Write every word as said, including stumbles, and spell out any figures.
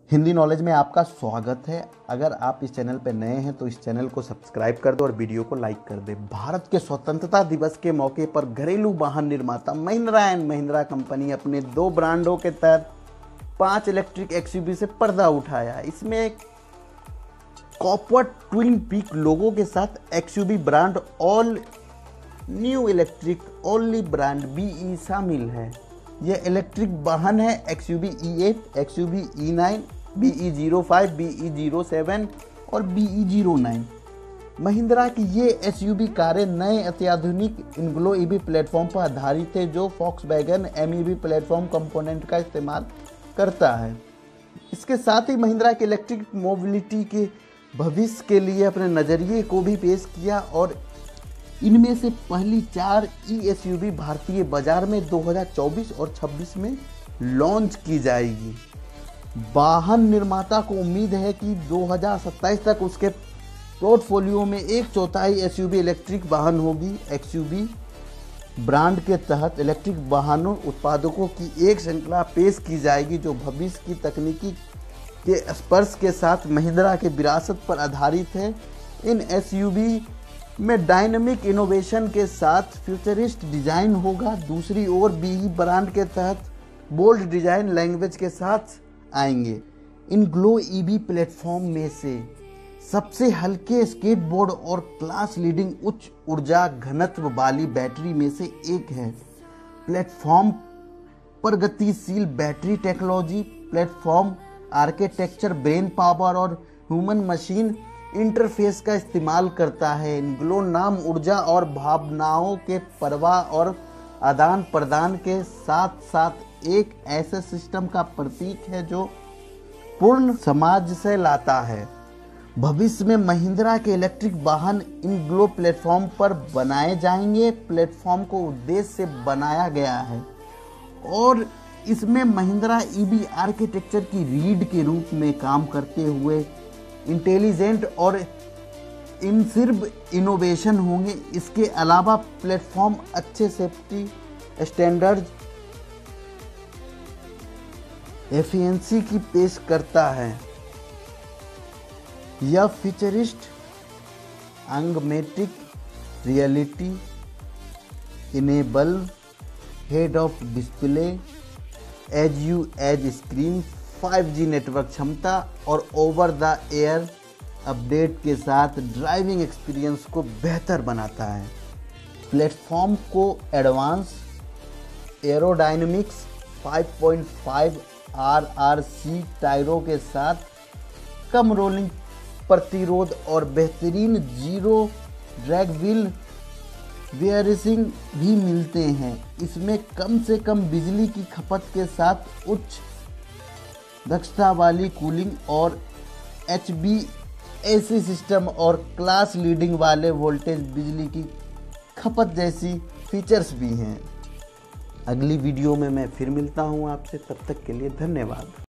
Hindi knowledge में आपका स्वागत है। अगर आप इस चैनल पर नए हैं तो इस चैनल को सब्सक्राइब कर दो और वीडियो को लाइक कर दे। भारत के स्वतंत्रता दिवस के मौके पर घरेलू वाहन निर्माता महिंद्रा एंड महिंद्रा कंपनी अपने दो ब्रांडों के तहत पांच इलेक्ट्रिक एक्सयूवी से पर्दा उठाया। इसमें कॉपर ट्विन पीक लोगों के साथ XUV brand all new electric only brand BE शामिल है। यह इलेक्ट्रिक वाहन है XUV E eight, XUV E nine, BE zero five, BE zero seven और बीई ज़ीरो नाइन। महिंद्रा की ये एसयूवी कारें नए अत्याधुनिक इनग्लो ईवी प्लेटफॉर्म पर आधारित है, जो फॉक्सवैगन एमईवी प्लेटफॉर्म कंपोनेंट का इस्तेमाल करता है। इसके साथ ही महिंद्रा की इलेक्ट्रिक मोबिलिटी के भविष्य के लिए अपने नज़रिए को भी पेश किया और इनमें से पहली चार ई एसयूवी भारतीय बाजार में दो हज़ार चौबीस और छब्बीस में लॉन्च की जाएगी। वाहन निर्माता को उम्मीद है कि दो हज़ार सत्ताईस तक उसके पोर्टफोलियो में एक चौथाई एसयूवी इलेक्ट्रिक वाहन होगी। एक्सयूवी ब्रांड के तहत इलेक्ट्रिक वाहनों उत्पादकों की एक श्रृंखला पेश की जाएगी, जो भविष्य की तकनीकी के स्पर्श के साथ महिंद्रा के विरासत पर आधारित है। इन एसयूवी में डायनामिक इनोवेशन के साथ फ्यूचरिस्ट डिजाइन होगा। दूसरी ओर बीई ब्रांड के तहत बोल्ड डिजाइन लैंग्वेज के साथ आएंगे। इन ग्लो ईवी प्लेटफॉर्म में से सबसे हल्के स्केटबोर्ड और क्लास लीडिंग उच्च ऊर्जा घनत्व वाली बैटरी में से एक है। प्लेटफॉर्म पर गतिशील battery technology, platform architecture brain power और ह्यूमन मशीन इंटरफेस का इस्तेमाल करता है। इनग्लो नाम ऊर्जा और भावनाओं के प्रवाह और आदान प्रदान के साथ साथ एक ऐसे सिस्टम का प्रतीक है जो पूर्ण समाज से लाता है। भविष्य में महिंद्रा के इलेक्ट्रिक वाहन इनग्लो प्लेटफॉर्म पर बनाए जाएंगे। प्लेटफॉर्म को उद्देश्य से बनाया गया है और इसमें महिंद्रा ईवी आर्किटेक्चर की रीढ़ के रूप में काम करते हुए इंटेलिजेंट और इमर्सिव इनोवेशन होंगे। इसके अलावा प्लेटफॉर्म अच्छे सेफ्टी स्टैंडर्ड एफिशिएंसी की पेश करता है। यह futurist augmented reality enable head of display edge you edge screen, five G network क्षमता और ओवर द एयर अपडेट के साथ ड्राइविंग एक्सपीरियंस को बेहतर बनाता है। प्लेटफॉर्म को advance aerodynamics five point five R R C टायरों के साथ कम रोलिंग प्रतिरोध और बेहतरीन जीरो ड्रैग व्हील बेयरिंग भी मिलते हैं। इसमें कम से कम बिजली की खपत के साथ उच्च दक्षता वाली कूलिंग और एच बी एसी सिस्टम और क्लास लीडिंग वाले वोल्टेज बिजली की खपत जैसी फीचर्स भी हैं। अगली वीडियो में मैं फिर मिलता हूं आपसे, तब तक के लिए धन्यवाद।